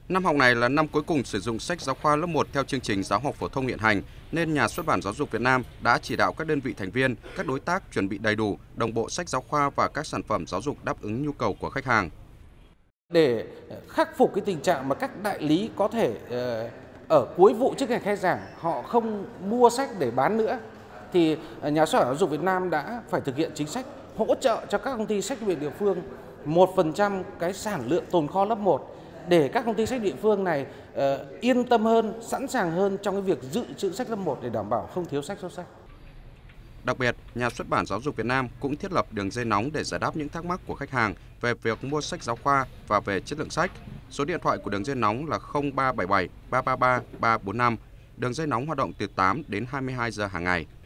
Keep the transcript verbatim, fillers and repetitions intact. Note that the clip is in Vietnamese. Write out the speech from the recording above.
Năm học này là năm cuối cùng sử dụng sách giáo khoa lớp một theo chương trình giáo học phổ thông hiện hành, nên Nhà xuất bản Giáo dục Việt Nam đã chỉ đạo các đơn vị thành viên, các đối tác chuẩn bị đầy đủ, đồng bộ sách giáo khoa và các sản phẩm giáo dục đáp ứng nhu cầu của khách hàng. Để khắc phục cái tình trạng mà các đại lý có thể ở cuối vụ trước ngày khai giảng họ không mua sách để bán nữa, thì Nhà xuất bản Giáo dục Việt Nam đã phải thực hiện chính sách hỗ trợ cho các công ty sách viện địa phương một phần trăm cái sản lượng tồn kho lớp một, để các công ty sách địa phương này uh, yên tâm hơn, sẵn sàng hơn trong cái việc dự trữ sách lớp một để đảm bảo không thiếu sách số sách. Đặc biệt, Nhà xuất bản Giáo dục Việt Nam cũng thiết lập đường dây nóng để giải đáp những thắc mắc của khách hàng về việc mua sách giáo khoa và về chất lượng sách. Số điện thoại của đường dây nóng là không ba bảy bảy ba ba ba ba bốn năm. Đường dây nóng hoạt động từ tám đến hai mươi hai giờ hàng ngày.